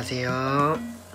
안녕하세요.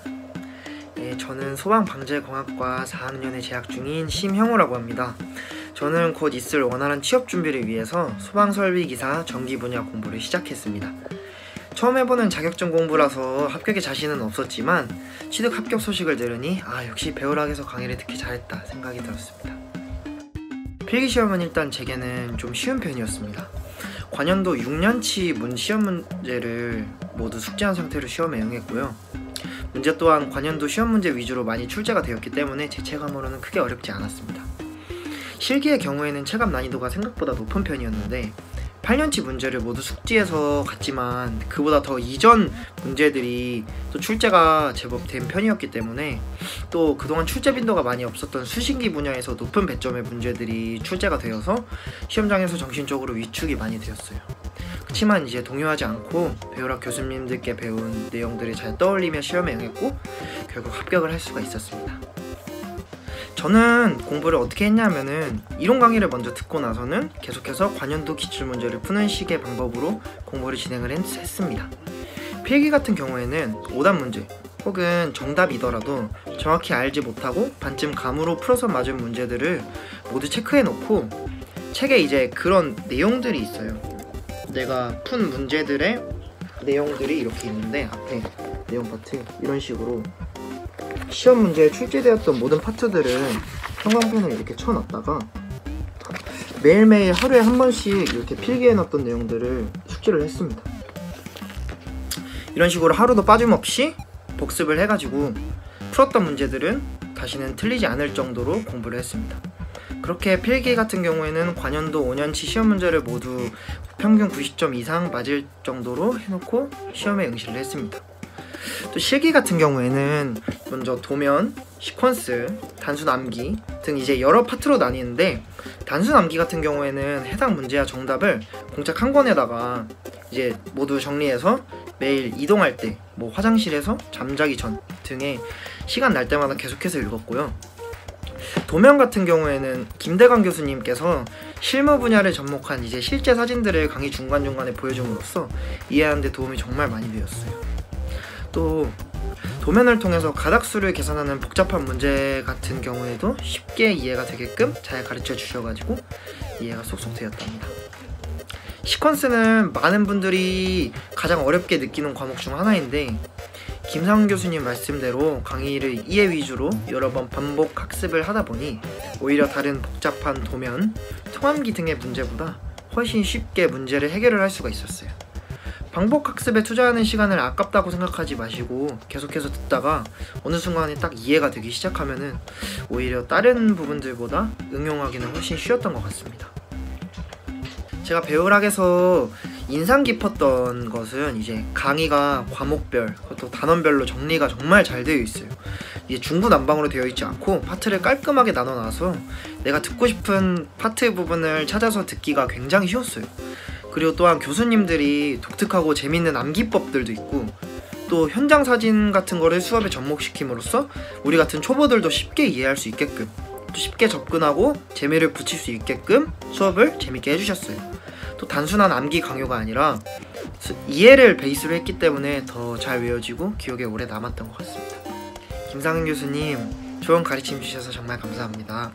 저는 소방방재공학과 4학년에 재학 중인 심형우라고 합니다. 저는 곧 있을 원활한 취업 준비를 위해서 소방설비기사 전기 분야 공부를 시작했습니다. 처음 해보는 자격증 공부라서 합격에 자신은 없었지만 취득 합격 소식을 들으니 역시 배우락에서 강의를 듣기 잘했다 생각이 들었습니다. 필기시험은 일단 제게는 좀 쉬운 편이었습니다. 관연도 6년치 시험 문제를 모두 숙지한 상태로 시험에 응했고요. 문제 또한 관연도 시험 문제 위주로 많이 출제가 되었기 때문에 제 체감으로는 크게 어렵지 않았습니다. 실기의 경우에는 체감 난이도가 생각보다 높은 편이었는데 8년치 문제를 모두 숙지해서 갔지만 그보다 더 이전 문제들이 또 출제가 제법 된 편이었기 때문에 또 그동안 출제 빈도가 많이 없었던 수신기 분야에서 높은 배점의 문제들이 출제가 되어서 시험장에서 정신적으로 위축이 많이 되었어요. 그렇지만 이제 동요하지 않고 배우락 교수님들께 배운 내용들을 잘 떠올리며 시험에 응했고 결국 합격을 할 수가 있었습니다. 저는 공부를 어떻게 했냐면은 이론 강의를 먼저 듣고 나서는 계속해서 관연도 기출문제를 푸는 식의 방법으로 공부를 진행을 했습니다. 필기 같은 경우에는 오답 문제 혹은 정답이더라도 정확히 알지 못하고 반쯤 감으로 풀어서 맞은 문제들을 모두 체크해 놓고 책에 이제 그런 내용들이 있어요. 내가 푼 문제들의 내용들이 이렇게 있는데 앞에 내용 파트 이런 식으로 시험 문제에 출제되었던 모든 파트들은 형광펜을 이렇게 쳐놨다가 매일매일 하루에 한 번씩 이렇게 필기해놨던 내용들을 숙지를 했습니다. 이런 식으로 하루도 빠짐없이 복습을 해가지고 풀었던 문제들은 다시는 틀리지 않을 정도로 공부를 했습니다. 그렇게 필기 같은 경우에는 관연도 5년치 시험 문제를 모두 평균 90점 이상 맞을 정도로 해놓고 시험에 응시를 했습니다. 또 실기 같은 경우에는 먼저 도면, 시퀀스, 단순 암기 등 이제 여러 파트로 나뉘는데 단순 암기 같은 경우에는 해당 문제와 정답을 공책 한 권에다가 이제 모두 정리해서 매일 이동할 때 뭐 화장실에서 잠자기 전 등의 시간 날 때마다 계속해서 읽었고요. 도면 같은 경우에는 김대관 교수님께서 실무 분야를 접목한 이제 실제 사진들을 강의 중간중간에 보여줌으로써 이해하는 데 도움이 정말 많이 되었어요. 또 도면을 통해서 가닥수를 계산하는 복잡한 문제 같은 경우에도 쉽게 이해가 되게끔 잘 가르쳐 주셔가지고 이해가 쏙쏙 되었답니다. 시퀀스는 많은 분들이 가장 어렵게 느끼는 과목 중 하나인데 김상훈 교수님 말씀대로 강의를 이해 위주로 여러 번 반복 학습을 하다 보니 오히려 다른 복잡한 도면, 통암기 등의 문제보다 훨씬 쉽게 문제를 해결을 할 수가 있었어요. 반복 학습에 투자하는 시간을 아깝다고 생각하지 마시고 계속해서 듣다가 어느 순간에 딱 이해가 되기 시작하면은 오히려 다른 부분들보다 응용하기는 훨씬 쉬웠던 것 같습니다. 제가 배우락에서 인상 깊었던 것은 이제 강의가 과목별, 그것도 단원별로 정리가 정말 잘 되어 있어요. 이게 중구난방으로 되어 있지 않고 파트를 깔끔하게 나눠놔서 내가 듣고 싶은 파트 부분을 찾아서 듣기가 굉장히 쉬웠어요. 그리고 또한 교수님들이 독특하고 재밌는 암기법들도 있고 또 현장 사진 같은 거를 수업에 접목시킴으로써 우리 같은 초보들도 쉽게 이해할 수 있게끔 또 쉽게 접근하고 재미를 붙일 수 있게끔 수업을 재밌게 해주셨어요. 또 단순한 암기 강요가 아니라 이해를 베이스로 했기 때문에 더 잘 외워지고 기억에 오래 남았던 것 같습니다. 김상은 교수님, 좋은 가르침 주셔서 정말 감사합니다.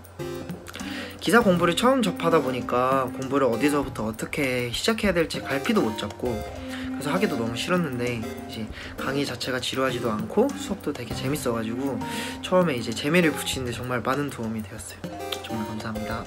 기사 공부를 처음 접하다 보니까 공부를 어디서부터 어떻게 시작해야 될지 갈피도 못 잡고 그래서 하기도 너무 싫었는데 이제 강의 자체가 지루하지도 않고 수업도 되게 재밌어가지고 처음에 이제 재미를 붙이는데 정말 많은 도움이 되었어요. 정말 감사합니다.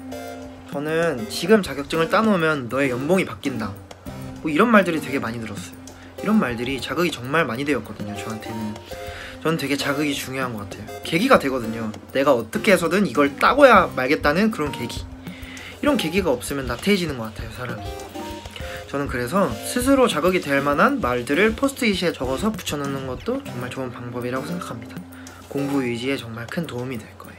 저는 지금 자격증을 따놓으면 너의 연봉이 바뀐다 뭐 이런 말들이 되게 많이 들었어요. 이런 말들이 자극이 정말 많이 되었거든요. 저한테는 저는 되게 자극이 중요한 것 같아요. 계기가 되거든요. 내가 어떻게 해서든 이걸 따고야 말겠다는 그런 계기. 이런 계기가 없으면 나태해지는 것 같아요, 사람이. 저는 그래서 스스로 자극이 될 만한 말들을 포스트잇에 적어서 붙여놓는 것도 정말 좋은 방법이라고 생각합니다. 공부 의지에 정말 큰 도움이 될 거예요.